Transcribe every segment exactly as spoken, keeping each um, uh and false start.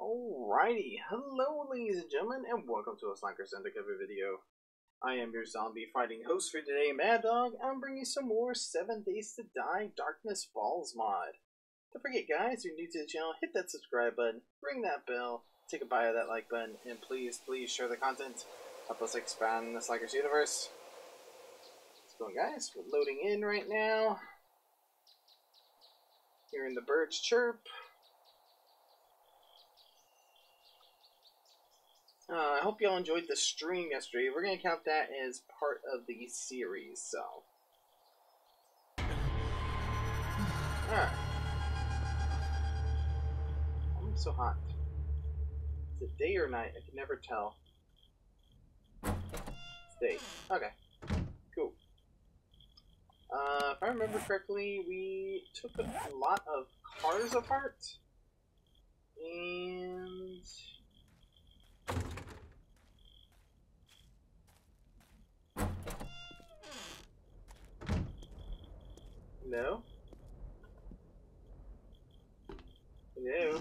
Alrighty, hello ladies and gentlemen, and welcome to a Slankers Undercover video. I am your zombie fighting host for today, Mad Dog. I'm bringing some more seven Days to Die Darkness Falls mod. Don't forget guys, if you're new to the channel, hit that subscribe button, ring that bell, take a bite of that like button, and please, please share the content. Help us expand the Slankers universe. Let's go guys, we're loading in right now. Hearing the birds chirp. Uh, I hope y'all enjoyed the stream yesterday. We're going to count that as part of the series, so. Alright. I'm so hot. Is it day or night? I can never tell. It's day. Okay. Cool. Uh, if I remember correctly, we took a lot of cars apart. And... No? Hello?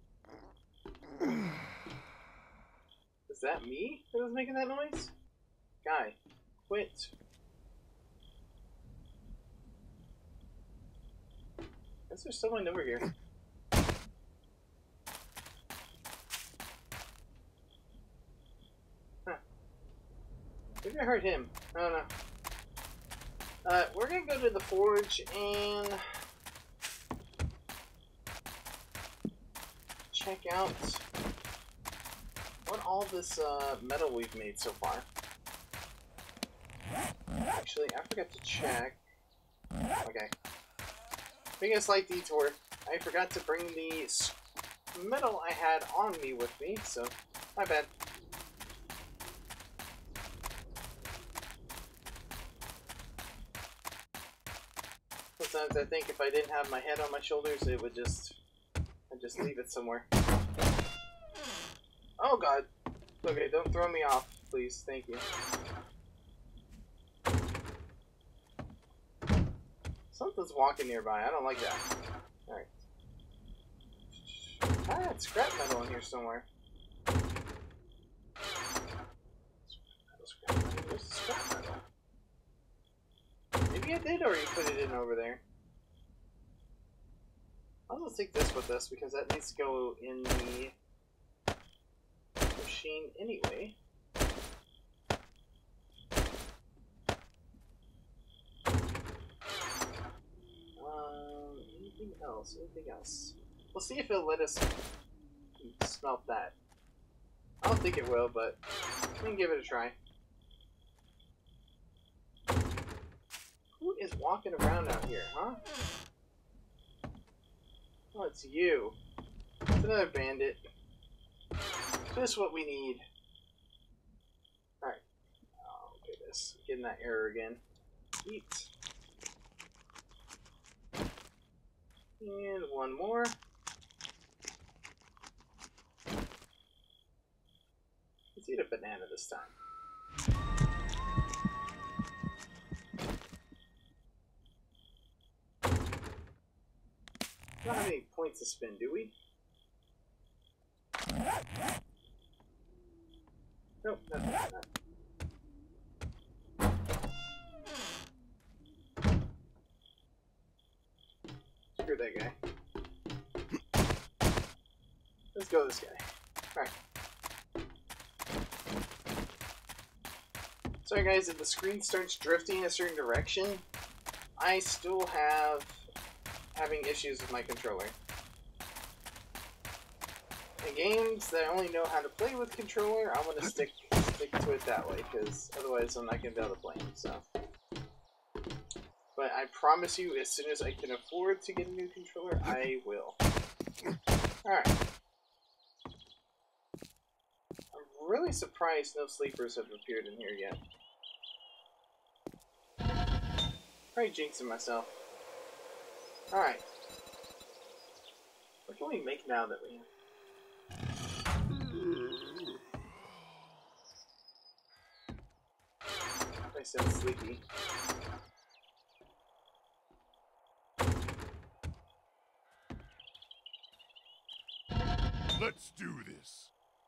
Is that me that was making that noise? Guy, quit. Is there someone over here? Huh. Maybe I heard him. I don't know. Uh, we're gonna go to the forge and check out what all this uh, metal we've made so far. Actually, I forgot to check. Okay. Making a slight detour. I forgot to bring the metal I had on me with me, so my bad. Sometimes I think if I didn't have my head on my shoulders, it would just, I'd just leave it somewhere. Oh god. Okay, don't throw me off, please. Thank you. Something's walking nearby. I don't like that. Alright. I had scrap metal in here somewhere. Scrap metal. Where's the scrap metal? Maybe I did already put it in over there. I'll just take this with us because that needs to go in the machine anyway. Um, anything else? Anything else? We'll see if it'll let us smelt that. I don't think it will, but we can give it a try. Who is walking around out here, huh? Oh, it's you. It's another bandit. Just what we need. Alright. Oh, look at this. Getting that error again. Eat. And one more. Let's eat a banana this time. We don't have any points to spin, do we? Nope, not that. Not. Screw that guy. Let's go this guy. Alright. Sorry guys, if the screen starts drifting in a certain direction, I still have having issues with my controller. In games that I only know how to play with controller, I want to stick stick to it that way, because otherwise I'm not going to be able to play them, so. But I promise you, as soon as I can afford to get a new controller, I will. Alright. I'm really surprised no sleepers have appeared in here yet. Probably jinxing myself. Alright. What can we make now that we have? I sound sleepy. Let's do this.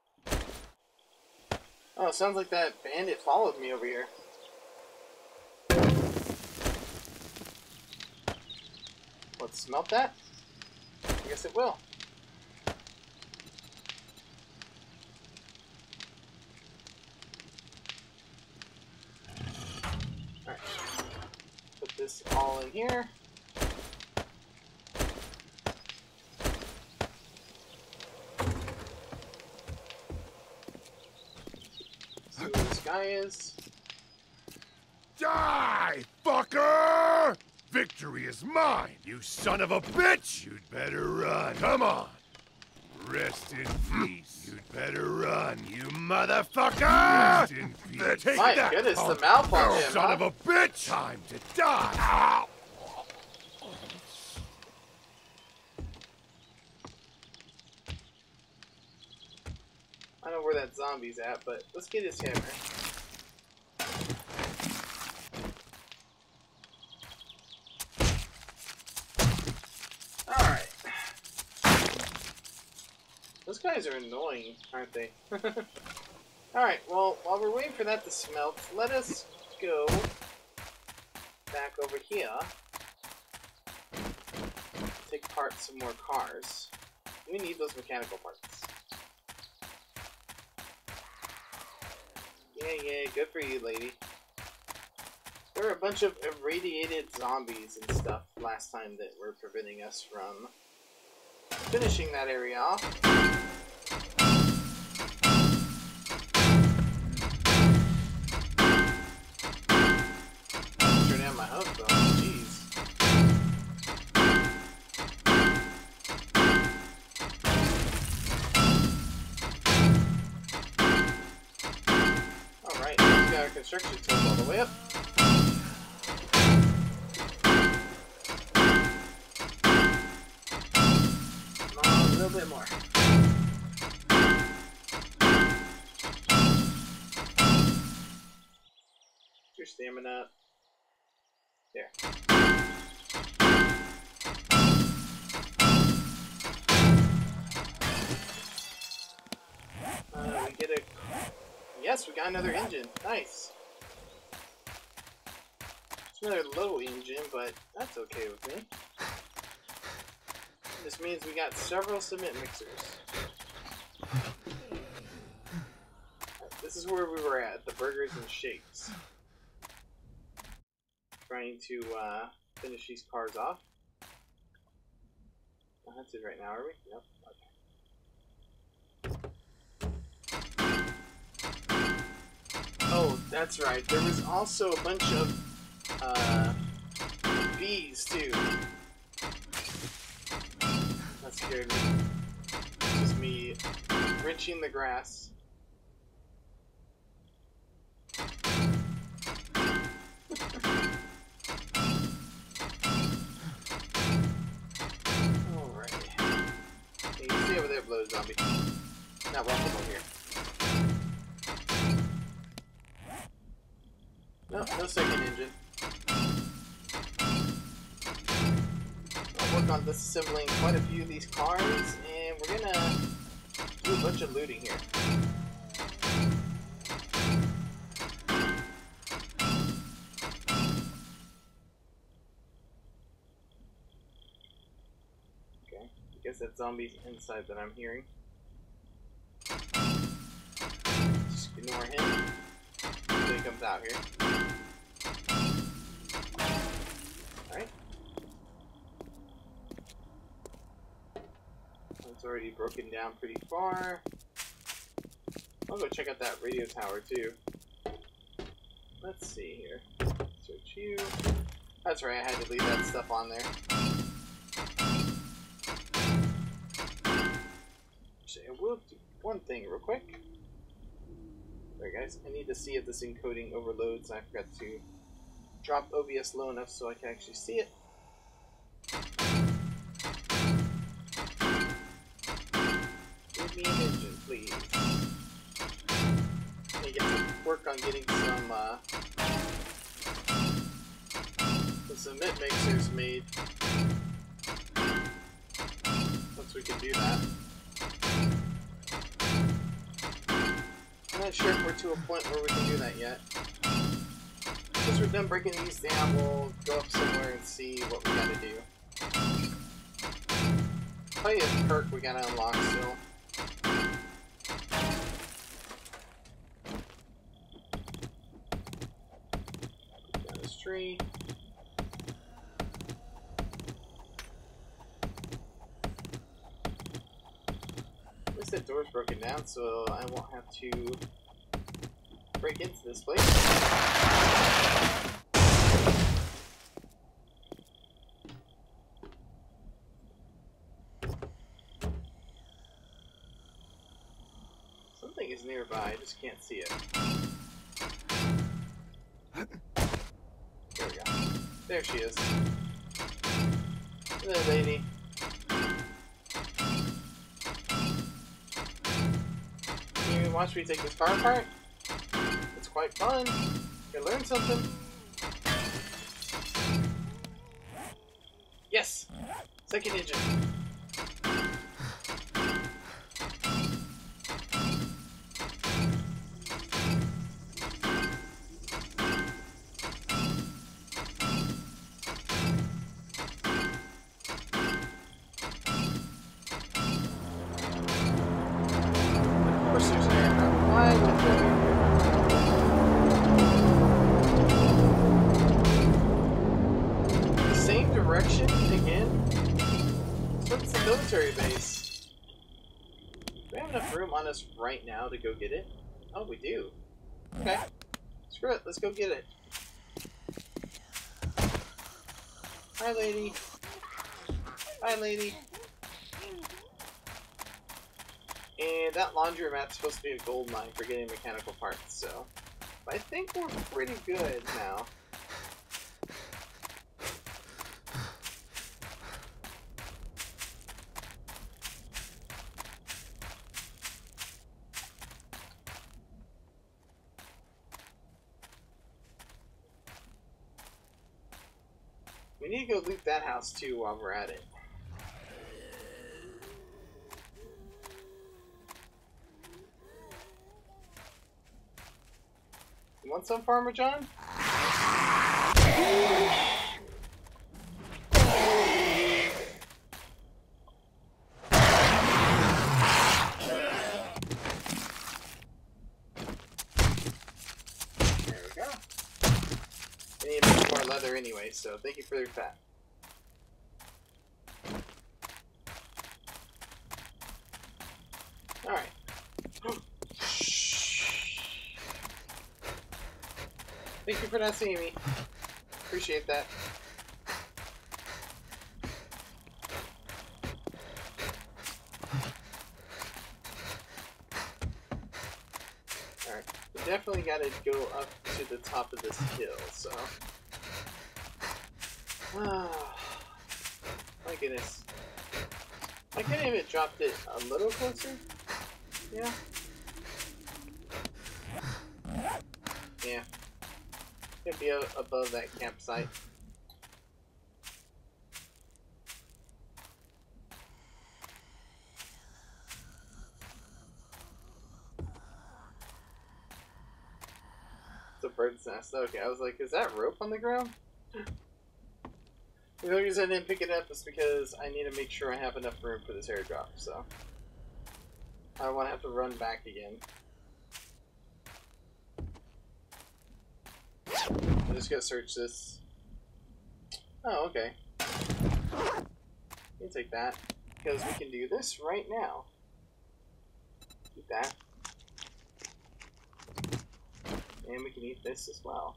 Oh, it sounds like that bandit followed me over here. Let's smelt that. I guess it will. Alright. Put this all in here. See where this guy is. Die, fucker! Victory is mine, you son of a bitch! You'd better run. Come on. Rest in peace. You'd better run, you motherfucker! Rest in peace. Take My that, goodness, punk. the mouth on him, Son huh? of a bitch! Time to die! Ow. I don't know where that zombie's at, but let's get his hammer. Alright. Those guys are annoying, aren't they? Alright, well, while we're waiting for that to smelt, let us go back over here. Take apart some more cars. We need those mechanical parts. Yeah, yeah, good for you, lady. There were a bunch of irradiated zombies and stuff last time that were preventing us from finishing that area off. Turn down my headphones, jeez. Alright, we've got our construction tools all the way up. Come on, a little bit more. Your stamina. There. Uh, we get a... Yes, we got another engine. Nice. It's another low engine, but that's okay with me. This means we got several cement mixers. This is where we were at, the burgers and shakes. Trying to uh, finish these cars off. Oh, that's it right now, are we? Nope. Okay. Oh, that's right. There was also a bunch of uh, bees, too. That scared me. It's just me wrenching the grass. Alright. You can stay over there, blow zombie. Not welcome over here. No, no second engine. I'll work on disassembling quite a few of these cars, and we're gonna do a bunch of looting here. Okay, I guess that zombie's inside that I'm hearing. Just ignore him until he comes out here. Alright. It's already broken down pretty far. I'll go check out that radio tower too. Let's see here. Search you. That's right, I had to leave that stuff on there. Actually, I will do one thing real quick. Alright guys, I need to see if this encoding overloads. I forgot to drop O B S low enough so I can actually see it. Give me an engine, please. I get to work on getting some, uh, some cement mixers made. Once we can do that. not sure if we're to a point where we can do that yet. Once we're done breaking these down, we'll go up somewhere and see what we gotta do. Probably a perk we gotta unlock still. Down this tree. At least that door's broken down, so I won't have to break into this place. Something is nearby, I just can't see it. There we go. There she is. Hello, lady. Can you watch me take this car apart? It's quite fun. You learn something. Yes! Second engine. Base. Do we have enough room on us right now to go get it? Oh, we do. Okay. Screw it. Let's go get it. Hi, lady. Hi, lady. And that laundromat's supposed to be a gold mine for getting mechanical parts, so I think we're pretty good now. We need to go loot that house too while we're at it. You want some, Farmer John? Leather anyway, so thank you for your fat. Alright. Thank you for not seeing me. Appreciate that. Alright. We definitely gotta go up to the top of this hill, so. Oh, my goodness. I couldn't even dropped it a little closer. Yeah. Yeah. Could be above that campsite. It's a bird's nest. Okay, I was like, is that rope on the ground? The only reason I didn't pick it up is because I need to make sure I have enough room for this airdrop, so I don't want to have to run back again. I'm just gonna search this. Oh, okay. You can take that, because we can do this right now. Eat that. And we can eat this as well.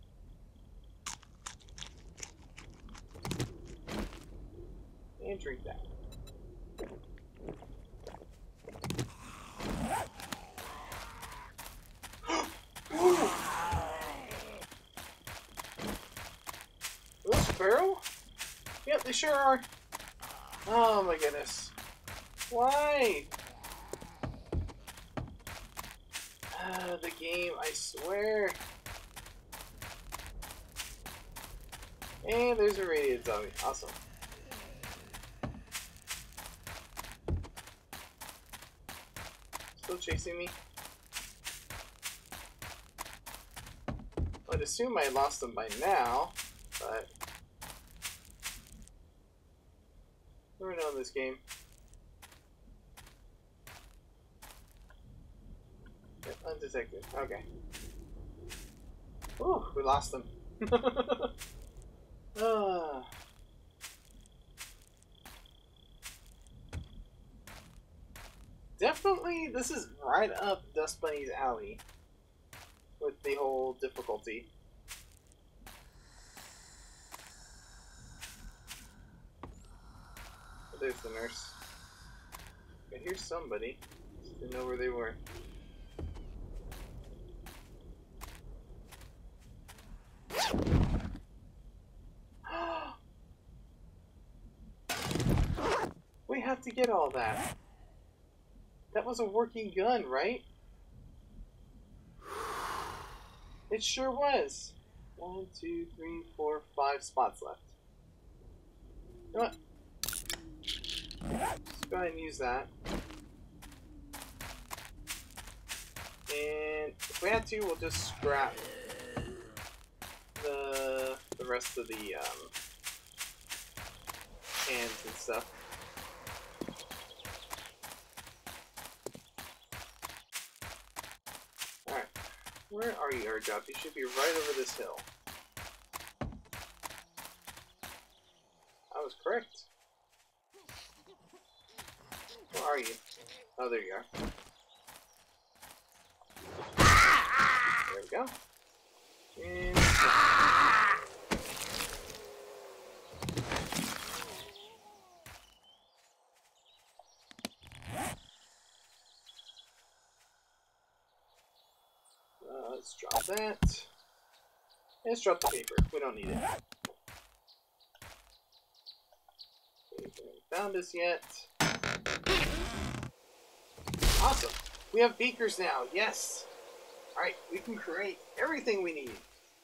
And drink that. Are those feral? Yep, they sure are. Oh my goodness. Why? Uh, the game, I swear. And there's a radiated zombie. Awesome. Still chasing me? I'd assume I lost them by now, but never know in this game. Yep, undetected. Okay. Ooh, we lost them. uh. Definitely, this is right up Dust Bunny's alley with the whole difficulty. Oh, there's the nurse. I hear somebody. Just didn't know where they were. We have to get all that. That was a working gun, right? It sure was. One, two, three, four, five spots left. You know what? Just go ahead and use that. And if we had to, we'll just scrap the the rest of the um, cans and stuff. Alright. Where are you, Airdrop? You should be right over this hill. I was correct. Where are you? Oh, there you are. There we go. And... Uh, let's drop that. Let's drop the paper. We don't need it. We haven't found us yet. Awesome. We have beakers now. Yes. Alright, we can create everything we need.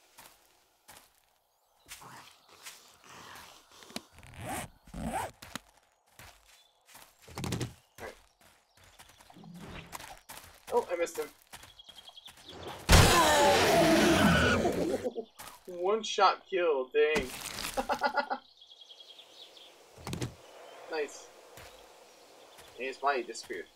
Alright. Oh, I missed him. One shot kill, dang. Nice. And his body disappeared.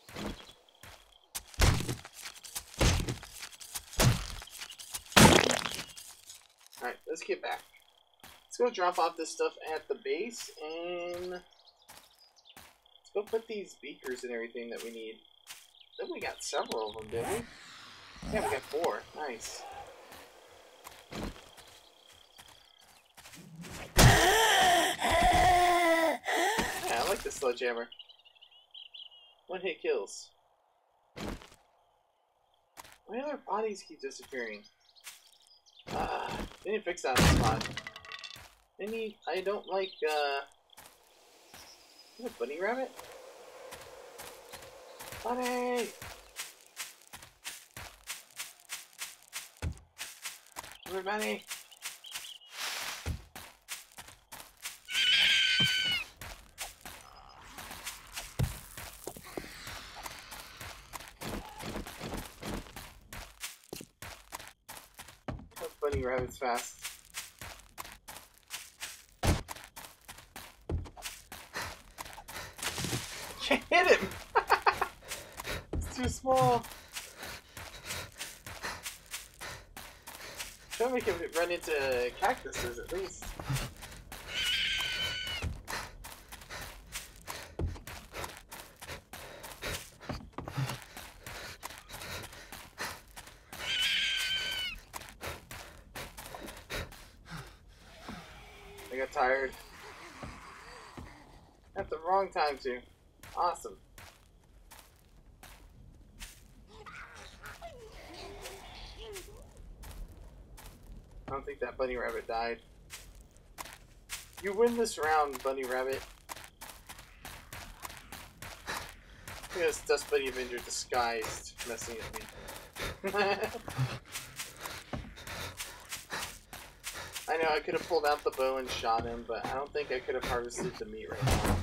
Alright, let's get back. Let's go drop off this stuff at the base and let's go put these beakers and everything that we need. I think we got several of them, didn't we? Yeah, we got four. Nice. Yeah, I like the sledgehammer. One hit kills. Why do their bodies keep disappearing? Ah, uh, they need to fix that on the spot. I need. I don't like. Uh, is it a bunny rabbit? Bunny! Everybody! That bunny rabbit's fast. Can't hit him! It's too small. Try to make him run into cactuses at least. I got tired. At the wrong time too. Awesome. I don't think that bunny rabbit died. You win this round, bunny rabbit. Yes, Dust Bunny Avenger disguised, messing at me. I know I could have pulled out the bow and shot him, but I don't think I could have harvested the meat right now.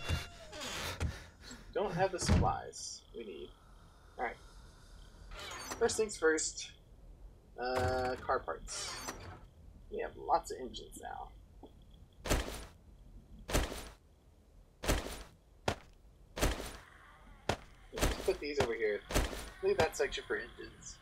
Don't have the supplies we need. Alright. First things first. Uh, car parts. We have lots of engines now. Let's just put these over here. Leave that section for engines.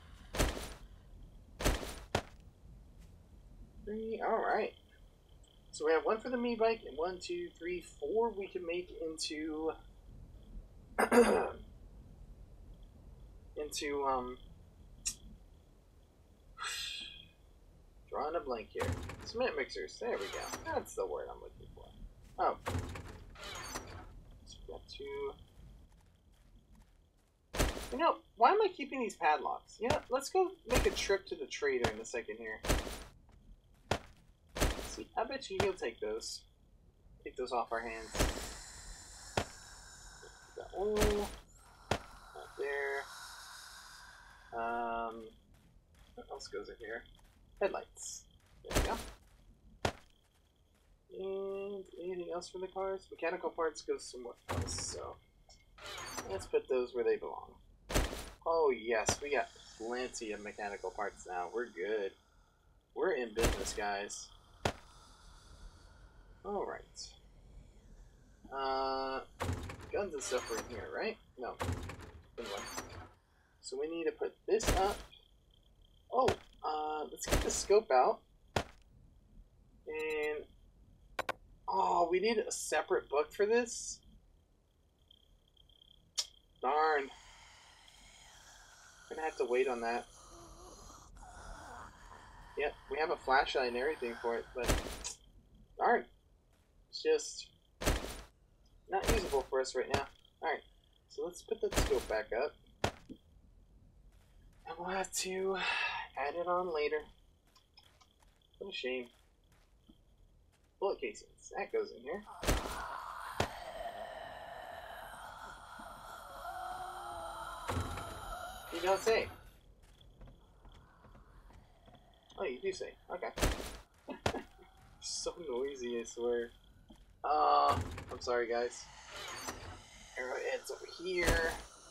Three, alright. So we have one for the me bike, and one, two, three, four we can make into into um drawing a blank here. Cement mixers, there we go. That's the word I'm looking for. Oh. So we got two. You know, why am I keeping these padlocks? You know, let's go make a trip to the trader in a second here. See, I bet you he'll take those. Take those off our hands. Got oil. Not there. Um, what else goes in here? Headlights. There we go. And anything else for the cars? Mechanical parts go somewhere else, so let's put those where they belong. Oh yes, we got plenty of mechanical parts now. We're good. We're in business, guys. Alright. Uh, guns and stuff are in here, right? No. Anyway. So we need to put this up. Oh, uh, let's get the scope out. And, oh, we need a separate book for this? Darn. We're gonna have to wait on that. Yep, we have a flashlight and everything for it, but darn. It's just not usable for us right now. Alright, so let's put that scope back up. And we'll have to add it on later. What a shame. Bullet casings, that goes in here. You don't say. Oh, you do say. Okay. So noisy, I swear. Uh, I'm sorry, guys. Arrowheads over here.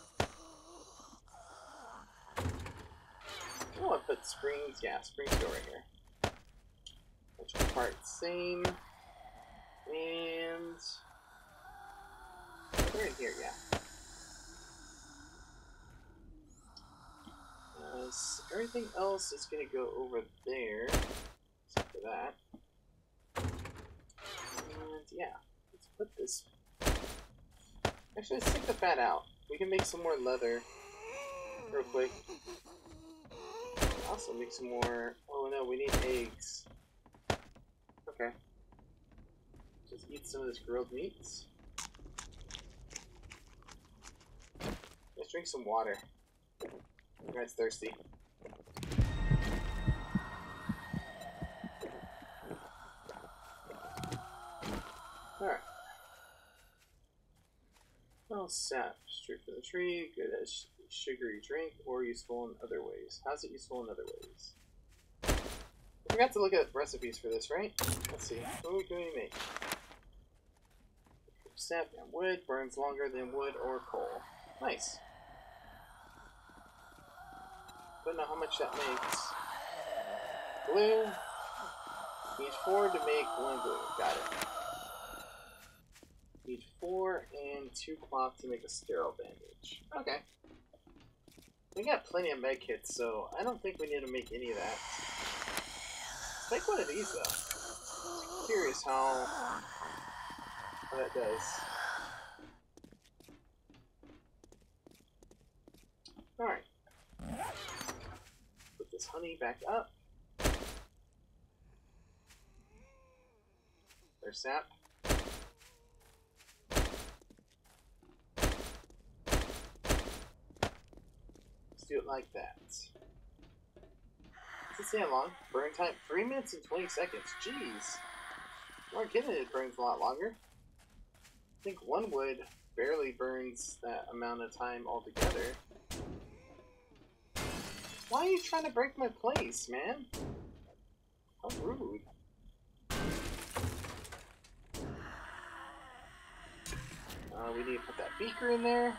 Oh, I put springs. Yeah, springs go right here. Electrical parts, same. And oh, they're in here, yeah. Uh, so everything else is gonna go over there, except for that. And yeah, let's put this. Actually, let's take the fat out. We can make some more leather real quick. Also, make some more. Oh no, we need eggs. Okay. Just eat some of this grilled meats. Let's drink some water. You guys thirsty? Alright. Well, sap. Straight from the tree. Good as sugary drink or useful in other ways. How's it useful in other ways? I forgot to look at recipes for this, right? Let's see. What can we make? Sap and wood burns longer than wood or coal. Nice. Don't know how much that makes. Glue. Need four to make one glue. Got it. Need four and two cloth to make a sterile bandage. Okay. We got plenty of med kits, so I don't think we need to make any of that. Let's make one of these though. I'm curious how, how that does. Alright. Put this honey back up. There's sap. Let's do it like that. Does it say how long? Burn time? three minutes and twenty seconds. Jeez. You aren't kidding, it burns a lot longer. I think one wood barely burns that amount of time altogether. Why are you trying to break my place, man? How rude. Uh, we need to put that beaker in there.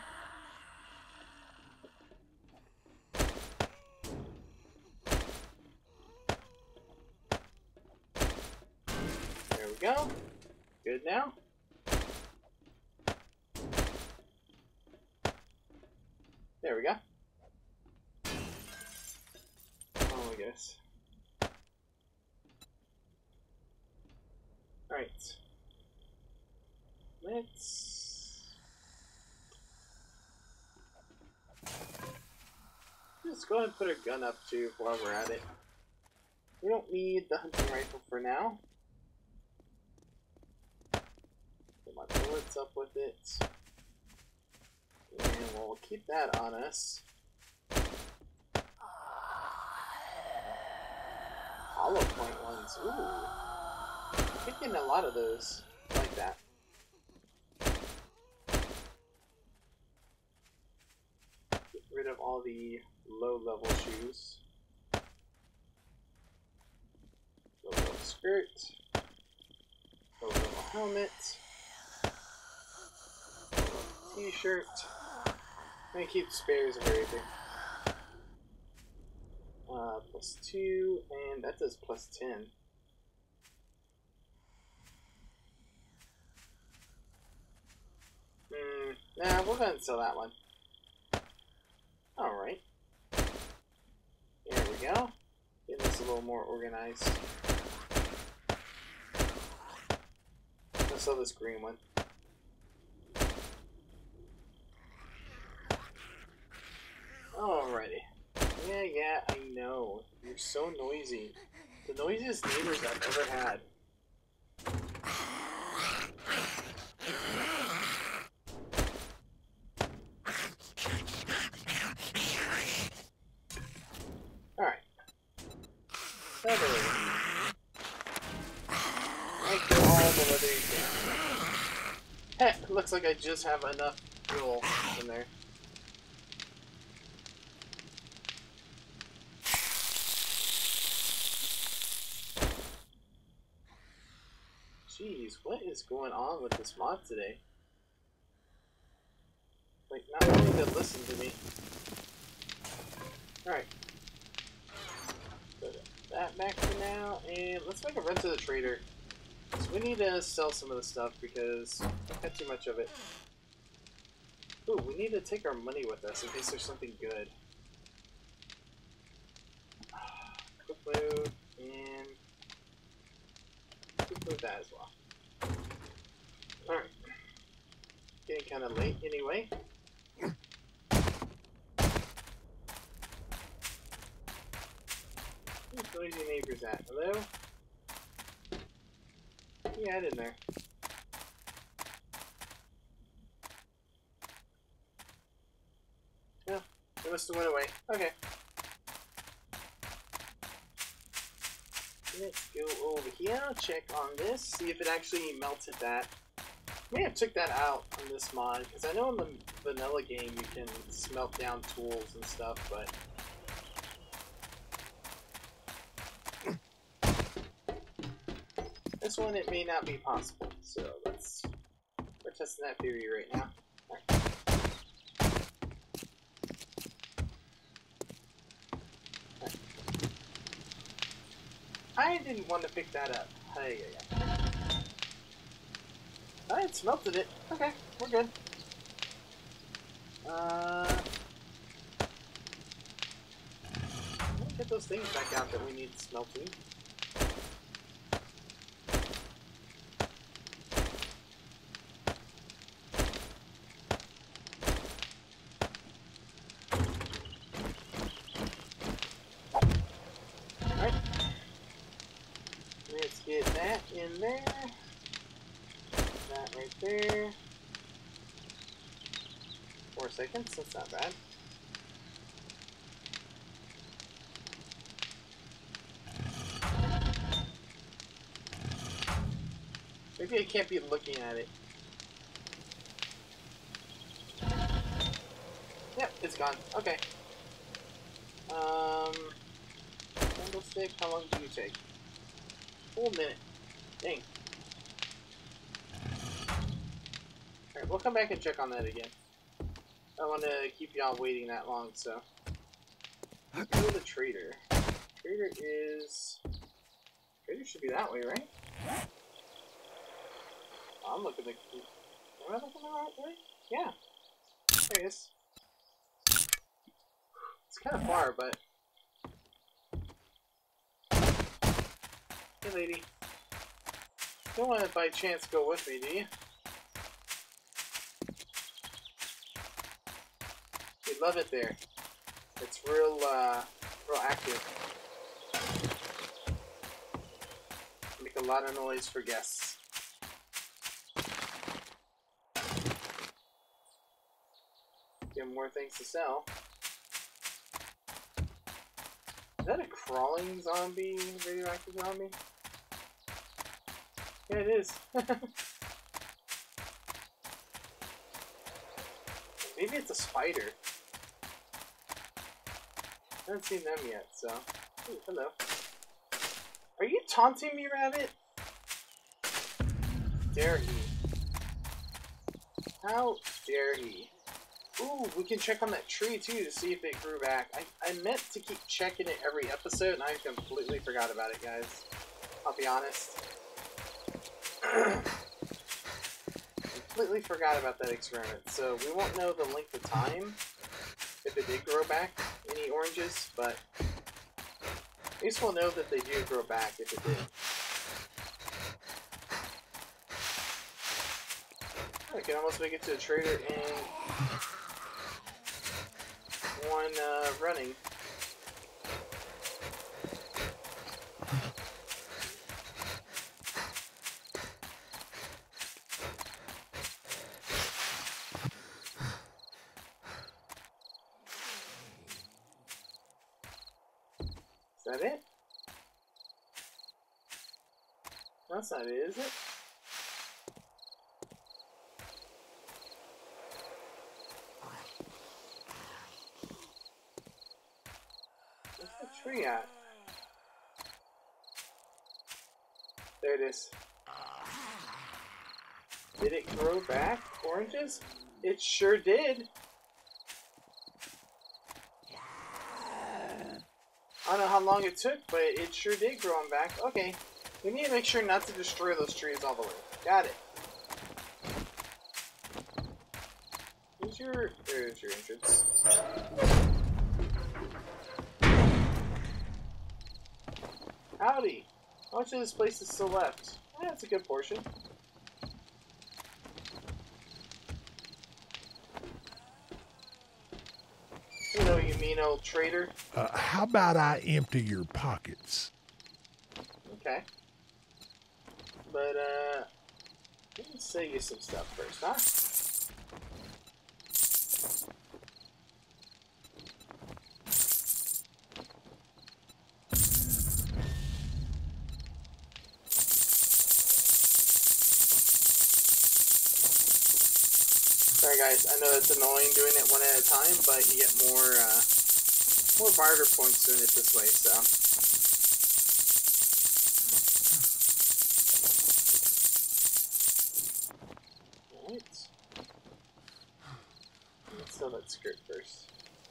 we go. Good now. There we go. Oh my goodness. Alright. Let's just go ahead and put a gun up too while we're at it. We don't need the hunting rifle for now. Put my bullets up with it. And we'll keep that on us. Hollow point ones. Ooh. I'm getting a lot of those. I like that. Get rid of all the low level shoes. Low level skirt. Low level helmet. Low level t-shirt. I'm gonna keep spares of everything. Uh, plus two, and that does plus ten. Hmm, nah, we'll go ahead and sell that one. Alright. There we go. Get this a little more organized. Let's sell this green one. Alrighty. Yeah, yeah, I know. You're so noisy. The noisiest neighbors I've ever had. Alright. Feather. Like all the leather you can. Heck, looks like I just have enough fuel in there. Jeez, what is going on with this mod today? Like, not wanting to listen to me. Alright. Put that back for now, and let's make a run to the trader. So we need to sell some of the stuff because we've got too much of it. Ooh, we need to take our money with us in case there's something good. Quick move, and quick move that as well. Alright. Getting kind of late anyway. Where's noisy neighbors at? Hello? Yeah, in there. Yeah, they must have went away. Okay. Let's go over here, check on this, see if it actually melted that. I may have took that out on this mod, because I know in the vanilla game you can smelt down tools and stuff, but... this one, it may not be possible, so let's... we're testing that theory right now. Alright. Alright. I didn't want to pick that up. Hey, yeah, yeah. I had smelted it. Okay, we're good. Uh, let's get those things back out that we need smelting. Alright. Let's get that in there. That right there. Four seconds, that's not bad. Maybe I can't be looking at it. Yep, it's gone. Okay. Um, candlestick, how long do you take? Full minute. Dang. Alright, we'll come back and check on that again. I don't want to keep y'all waiting that long, so. Let's go to the trader. Trader is... Trader should be that way, right? I'm looking at... Am I looking the right way? Yeah. There he is. It's kind of far, but... Hey, lady. You don't want to by chance go with me, do you? You love it there. It's real, uh, real active. Make a lot of noise for guests. Get more things to sell. Is that a crawling zombie, radioactive zombie? Yeah, it is. Maybe it's a spider. I haven't seen them yet, so... Ooh, hello. Are you taunting me, Rabbit? Dare he? How dare he? Ooh, we can check on that tree too to see if it grew back. I, I meant to keep checking it every episode and I completely forgot about it, guys. I'll be honest. Completely forgot about that experiment. So we won't know the length of time if it did grow back any oranges, but at least we'll know that they do grow back if it did. I can almost make it to the trader in one uh, running. Is that it? That's not it, is it? Where's the tree at? There it is. Did it grow back oranges? It sure did. I don't know how long it took, but it sure did grow them back. Okay. We need to make sure not to destroy those trees all the way. Got it. Where's your... There's your entrance. Howdy. How much of this place is still left? Eh, that's a good portion. You know, you mean old trader. Uh, how about I empty your pockets? Okay. But, uh... let me sell you some stuff first, huh? Sorry guys, I know that's annoying doing it one at a time, but you get more, uh, more barter points doing it this way, so. Alright. Let's sell that skirt first.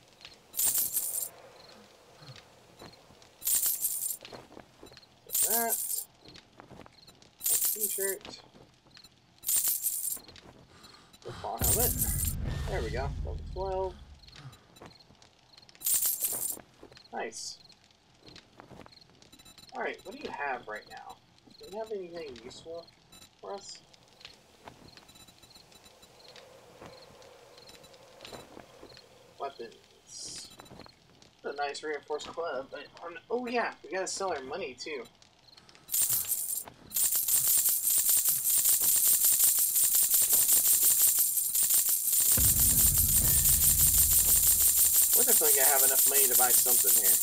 That. That t-shirt. Football helmet. There we go. Level twelve. Nice. Alright, what do you have right now? Do you have anything useful for us? Weapons. A nice reinforced club, but um, oh yeah, we gotta sell our money too. We're definitely gonna have enough money to buy something here.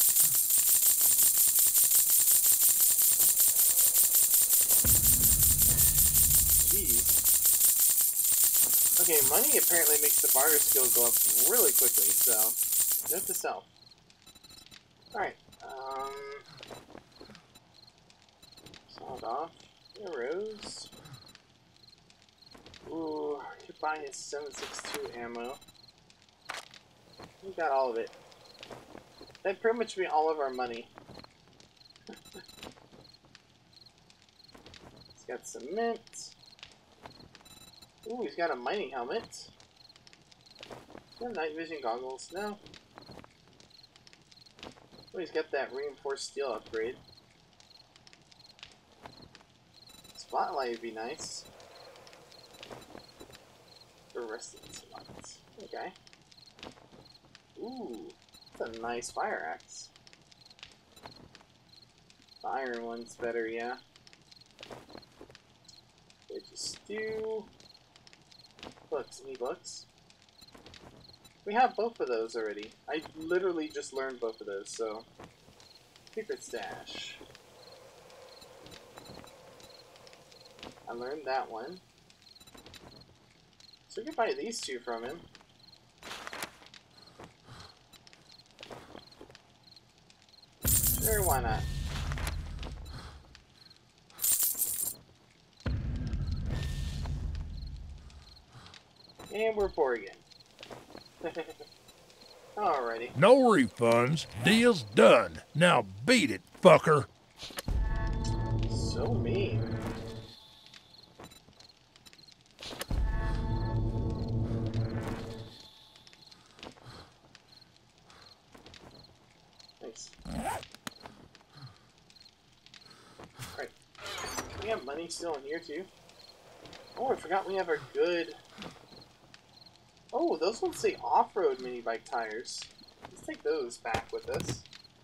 Jeez. Okay, money apparently makes the barter skill go up really quickly, so note to self. Alright, um sawed off. Arrows. Ooh, I could buy his seven six two ammo. We got all of it. That'd pretty much be all of our money. It's got cement. Ooh, he's got a mining helmet. Got night vision goggles. No. Oh, he's got that reinforced steel upgrade. Spotlight would be nice. For resting slots. Okay. Ooh, that's a nice fire axe. The iron one's better, yeah. There's a stew. Books, any books? We have both of those already. I literally just learned both of those, so. Secret stash. I learned that one. So we can buy these two from him. Sure, why not? And we're poor again. Alrighty. No refunds. Deal's done. Now beat it, fucker. So mean. Nice. Alright. We have money still in here too. Oh, I forgot we have our good... Oh, those ones say off-road mini bike tires. Let's take those back with us.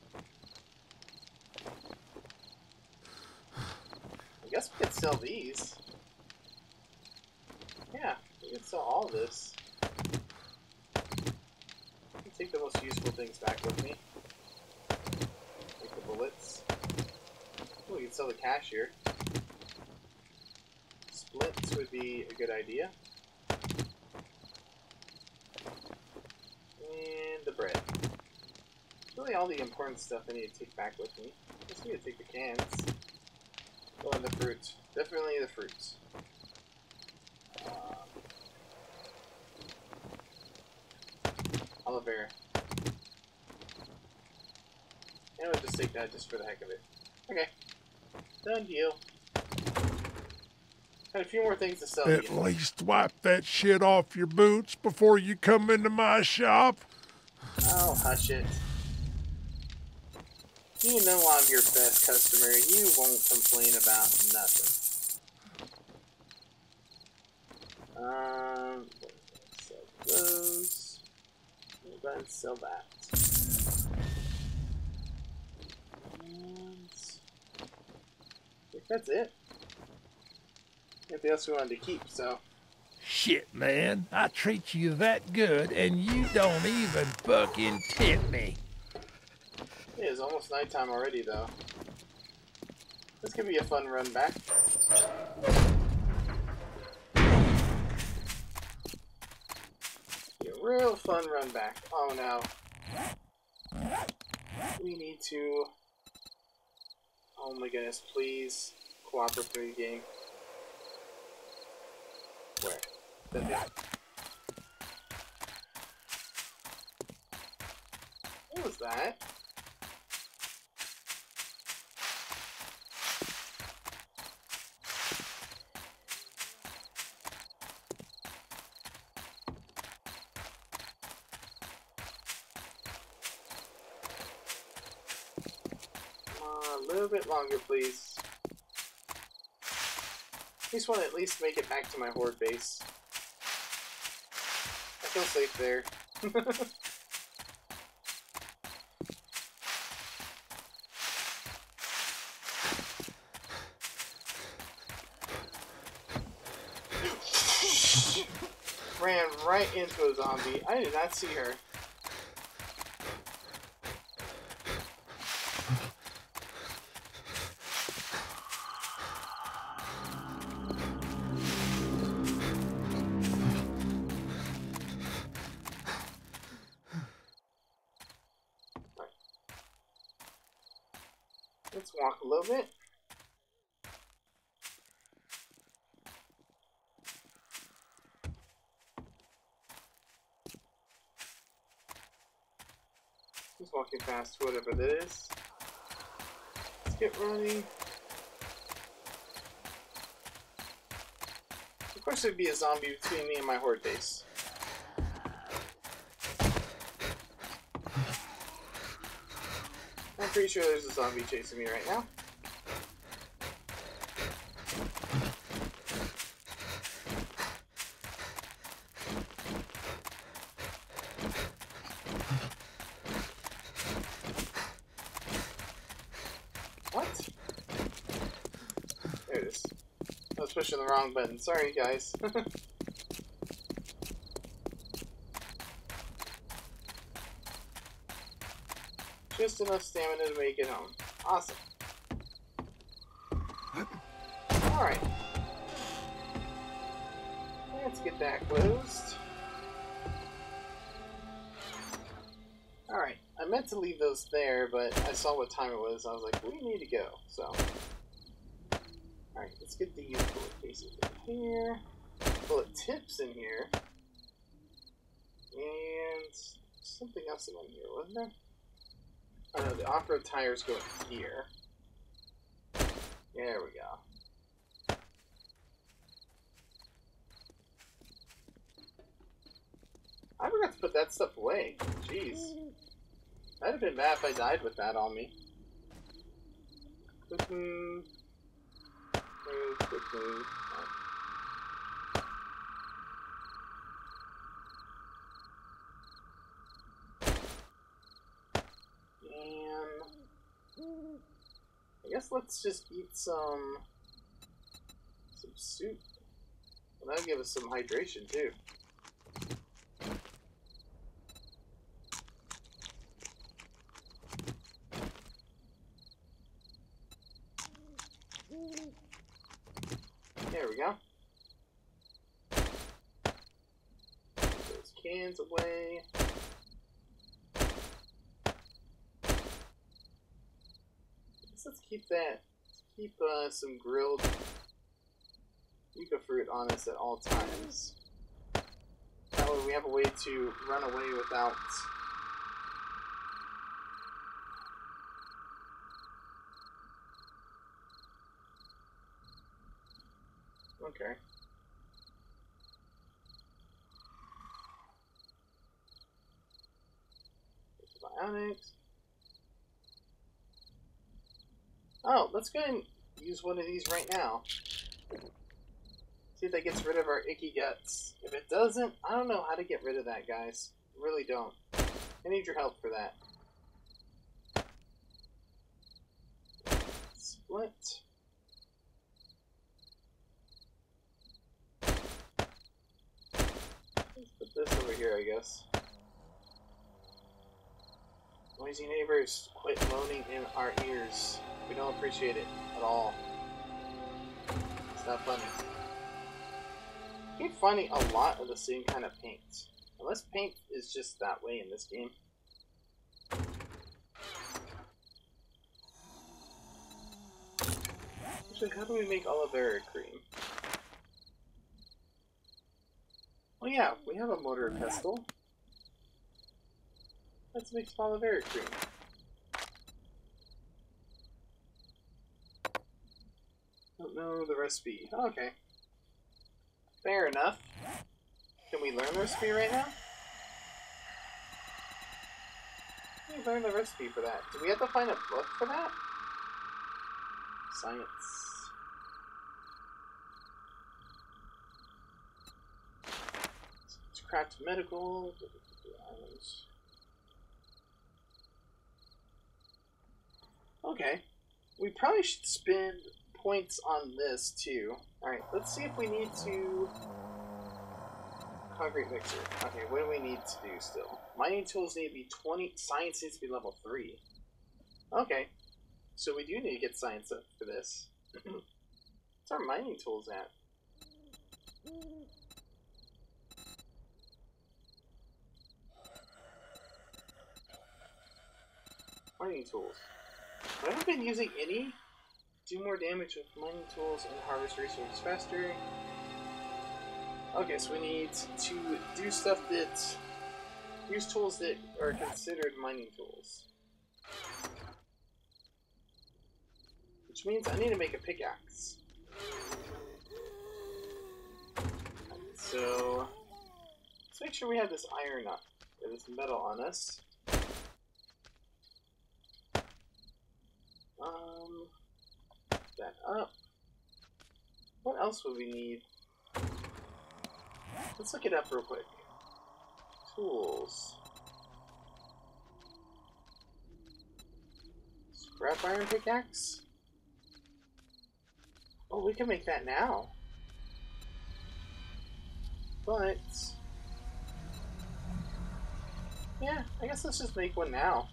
I guess we could sell these. Yeah, we could sell all this. I'll take the most useful things back with me. Like the bullets. Oh, we can sell the cash here. Splits would be a good idea. And the bread. It's really all the important stuff I need to take back with me. I guess we need to take the cans. Oh, and the fruit. Definitely the fruits. Um, aloe vera. And we'll just take that just for the heck of it. Okay. Done deal. Got a few more things to sell. At again. least wipe that shit off your boots before you come into my shop. Oh, hush it. You know I'm your best customer. You won't complain about nothing. Um, sell those. We'll go ahead and sell that. And I think that's it. Anything else we wanted to keep, so. Shit, man. I treat you that good, and you don't even fucking tip me. It is almost nighttime already, though. This could be a fun run back. Be a real fun run back. Oh no. We need to... Oh my goodness, please cooperate through the game. Where? That there. What was that? A little bit longer, please. I just want to at least make it back to my horde base. I feel safe there. Ran right into a zombie. I did not see her. Let's walk a little bit. Just walking past whatever that is. Let's get running. Of course, course there'd be a zombie between me and my horde base. I'm pretty sure there's a zombie chasing me right now. What? There it is. I was pushing the wrong button. Sorry, guys. Just enough stamina to make it home. Awesome. Alright. Let's get that closed. Alright. I meant to leave those there, but I saw what time it was. I was like, we need to go. So. Alright, let's get these bullet cases in here. Bullet tips in here. And something else in here, wasn't there? Oh no, the off-road tires go in here. There we go. I forgot to put that stuff away. Jeez. That'd have been bad if I died with that on me. Quick move. Move, quick move. I guess let's just eat some some soup. And that'll give us some hydration too. There we go. Put those cans away. Let's keep that, keep uh, some grilled yucca fruit on us at all times. That way we have a way to run away without... Okay. Bionics. Oh, let's go ahead and use one of these right now. See if that gets rid of our icky guts. If it doesn't, I don't know how to get rid of that, guys. I really don't. I need your help for that. Split. Let's put this over here, I guess. Noisy neighbors, quit moaning in our ears. We don't appreciate it at all. It's not funny. I keep finding a lot of the same kind of paint. Unless paint is just that way in this game. Actually, how do we make aloe vera cream? Oh yeah, we have a mortar and pestle. Let's make some aloe vera cream. Don't know the recipe. Okay. Fair enough. Can we learn the recipe right now? Can we learn the recipe for that? Do we have to find a book for that? Science. Let's craft medical. Okay. We probably should spend points on this too. Alright, let's see if we need to... Concrete mixer. Okay, what do we need to do still? Mining tools need to be twenty. Science needs to be level three. Okay. So we do need to get science up for this. What's our mining tools at? Mining tools. I haven't been using any. Do more damage with mining tools and harvest resources faster. Okay, so we need to do stuff that... Use tools that are considered mining tools. Which means I need to make a pickaxe. so let's make sure we have this iron up, or this metal on us. Um, that up. What else would we need? Let's look it up real quick. Tools. Scrap iron pickaxe? Oh, we can make that now. But yeah, I guess let's just make one now.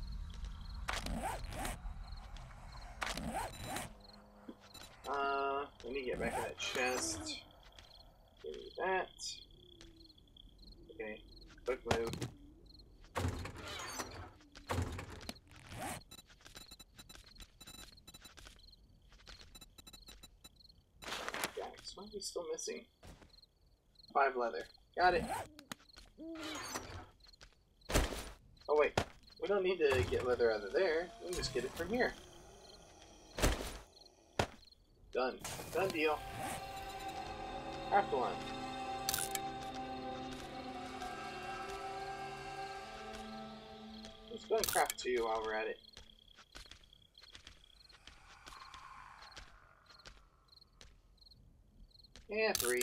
Uh, let me get back in that chest. Give me that. Okay, quick move. Guys, why are we still missing? Five leather. Got it. Oh wait, we don't need to get leather out of there. We can just get it from here. Done. Done deal. Craft one. Let's go and craft two while we're at it. Yeah, three.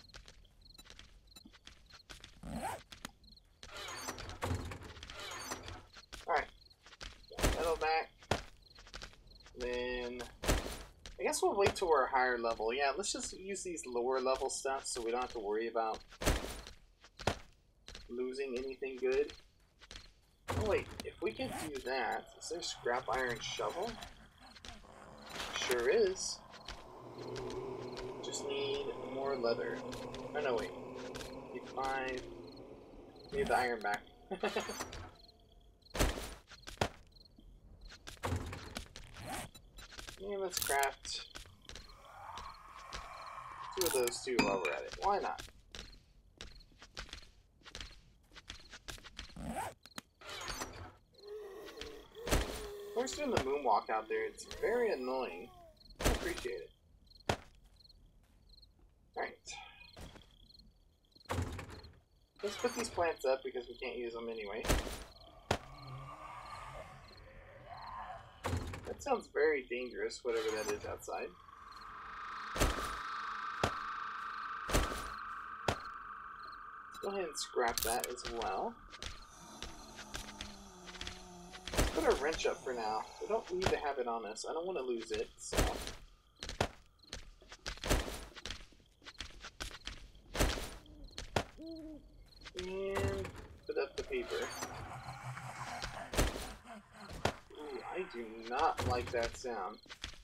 Alright. Metal back. Then I guess we'll wait till we're a higher level. Yeah, let's just use these lower level stuff so we don't have to worry about losing anything good. Oh wait, if we can do that, is there a scrap iron shovel? Sure is. Just need more leather. Oh no, wait. Need five. Need the iron back. Yeah, let's craft two of those two while we're at it. Why not? We're doing the moonwalk out there. It's very annoying. I appreciate it. Alright. Let's put these plants up because we can't use them anyway. That sounds very dangerous, whatever that is outside. Let's go ahead and scrap that as well. Let's put our wrench up for now. We don't need to have it on us. I don't want to lose it, so. And put up the paper. Ooh, I do not like that sound.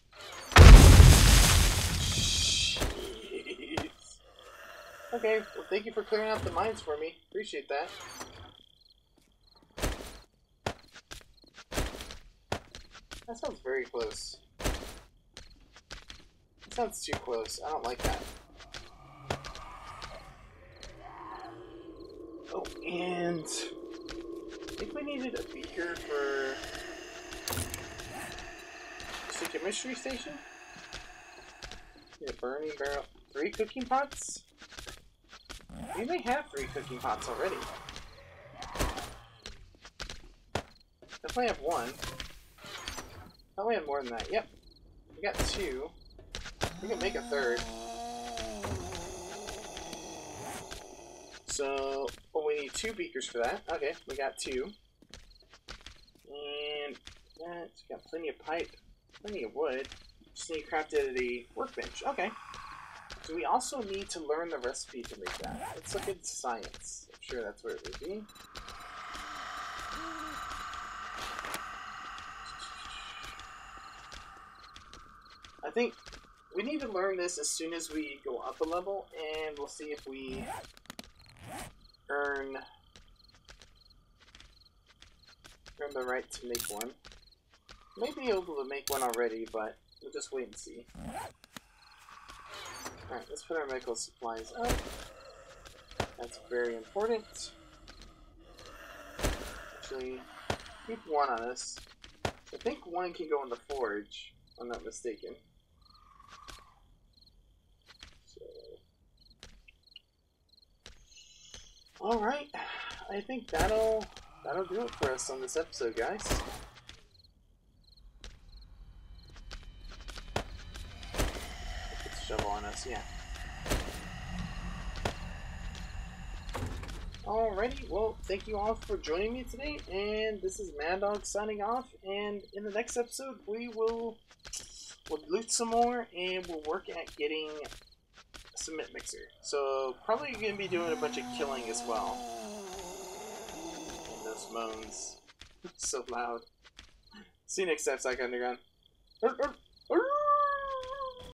Jeez. Okay, well thank you for clearing out the mines for me. Appreciate that. That sounds very close. That sounds too close. I don't like that. Oh, and I think we needed a beaker for just a chemistry station. Need a burning barrel. Three cooking pots? We may have three cooking pots already. Definitely have one. Oh, we have more than that. Yep. We got two. We can make a third. So, well, we need two beakers for that. Okay, we got two. And that's got plenty of pipe, plenty of wood. Just need to craft it at a workbench. Okay. So we also need to learn the recipe to make that. Let's look at science. I'm sure that's where it would be. I think we need to learn this as soon as we go up a level, and we'll see if we earn earn the right to make one. May be able to make one already, but we'll just wait and see. Alright, let's put our medical supplies up. That's very important. Actually, keep one on us. I think one can go in the forge, if I'm not mistaken. So, Alright, I think that'll that'll do it for us on this episode, guys. Put the shovel on us, yeah. Alrighty, well, thank you all for joining me today, and this is Mad Dog signing off, and in the next episode we will we'll loot some more, and we'll work at getting a cement mixer. So, probably going to be doing a bunch of killing as well. And those moans. So loud. See you next time, Psycho Underground.